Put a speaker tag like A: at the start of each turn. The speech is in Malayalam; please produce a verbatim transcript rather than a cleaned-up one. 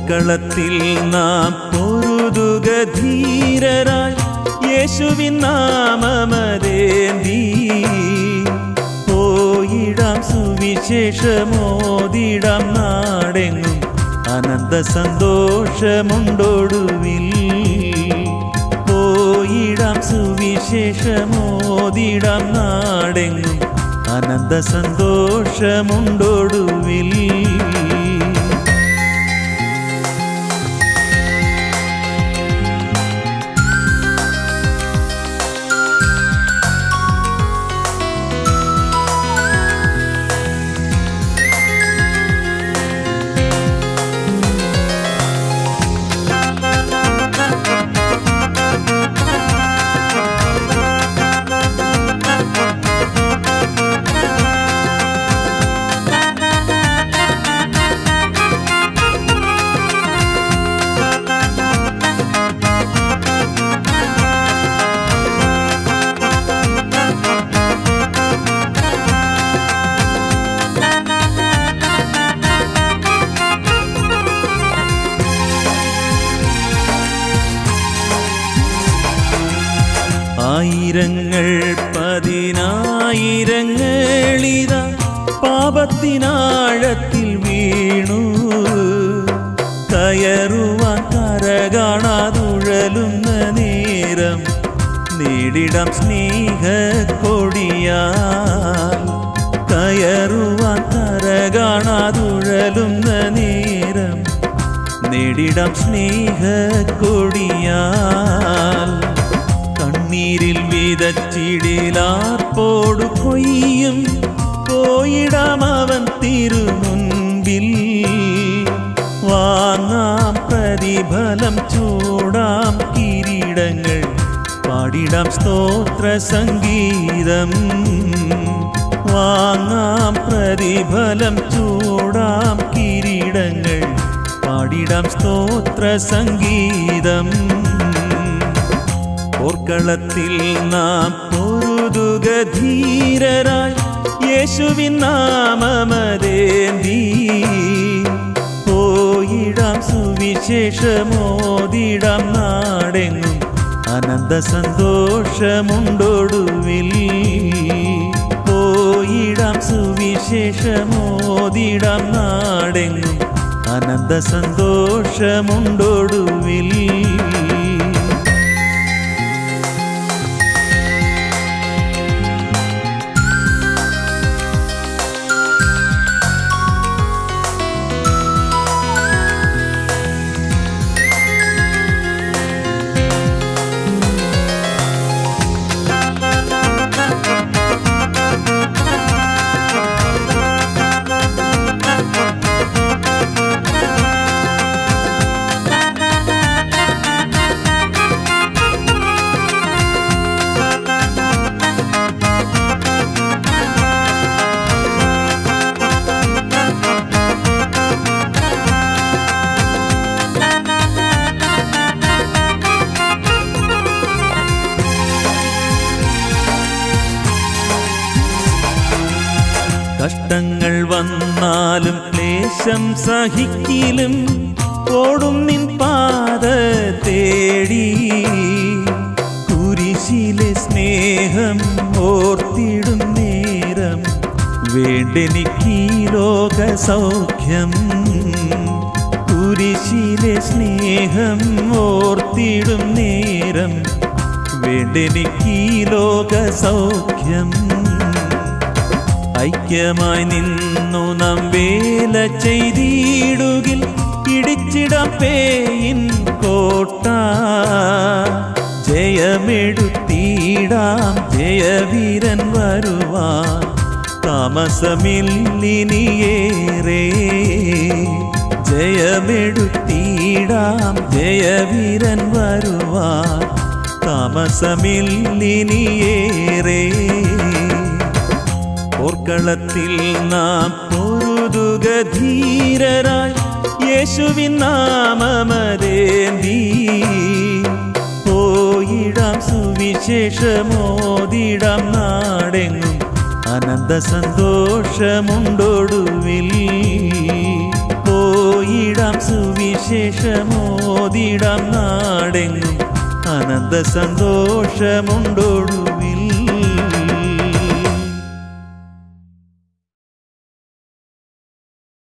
A: പോർക്കളത്തിൽ നാം പൊരുതുക ധീരരായി യേശുവിൻ നാമമതേന്തി പോയിടാം സുവിശേഷമോദിടാം നാടെങ്ങും അനന്ത സന്തോഷമുണ്ടൊടുവിൽ പോയിടാം സുവിശേഷമോദിടാം നാടെങ്ങും അനന്ത സന്തോഷമുണ്ടൊടുവിൽ ആയിരങ്ങൾ പതിനായിരങ്ങളിതാ പാപത്തിനാഴത്തിൽ വീണു കയറുവാൻ കര കാണാതുഴലുന്ന നേരം നേടിടാം സ്നേഹക്കൊടിയാൽ കയറുവാൻ കര കാണാതുഴലുന്ന നേരം നേടിടാം സ്നേഹക്കൊടിയാൽ കണ്ണീരിൽ വിതച്ചിടിലാർപ്പോടു കൊയ്യും പോയിടാം അവൻ തിരുമുൻപിൽ വാങ്ങാം പ്രതിഫലം ചൂടാം കിരീടങ്ങൾ പാടിടാം സ്തോത്ര സംഗീതം വാങ്ങാം പ്രതിഫലം ചൂടാം കിരീടങ്ങൾ പാടിടാം സ്തോത്ര സംഗീതം പോർക്കളത്തിൽ നാം പൊരുതുക ധീരരായി യേശുവിൻ നാമമതേന്തി പോയിടാം സുവിശേഷമോദിടാം നാടെങ്ങും അനന്ത സന്തോഷമുണ്ടൊടുവിൽ പോയിടാം സുവിശേഷമോദിടാം നാടെങ്ങും അനന്ത സന്തോഷമുണ്ടൊടുവിൽ കഷ്ടങ്ങൾ വന്നാലും ക്ലേശം സഹിക്കിലും ഓടും നിൻ പാത തേടി കുരിശിലെ സ്നേഹം ഓർത്തിടും നേരം വേണ്ടെനിക്ക് ലോക സൗഖ്യം കുരിശിലെ സ്നേഹം ഓർത്തിടും നേരം വേണ്ടെനിക്ക് ലോക സൗഖ്യം ഐക്യമായി നിന്നു നാം വേല ചെയ്തിടുകിൽ ഇടിച്ചിടാം പേയിൻ കോട്ട ജയമെടുത്തിടാം ജയവീരൻ വരുവാൻ താമസമില്ലിനിയേറെ ജയമെടുത്തിടാം ജയവീരൻ വരുവാൻ താമസമില്ലിനിയേറെ പോർക്കളത്തിൽ നാം പൊരുതുക ധീരരായി യേശുവിൻ നാമമതേന്തി പോയിടാം സുവിശേഷമോദിടാം നാടെങ്ങും അനന്ത സന്തോഷമുണ്ടൊടുവിൽ പോയി പോയിടാം സുവിശേഷമോദിടാം നാടെങ്ങും അനന്ത സന്തോഷമുണ്ടൊടുവിൽ.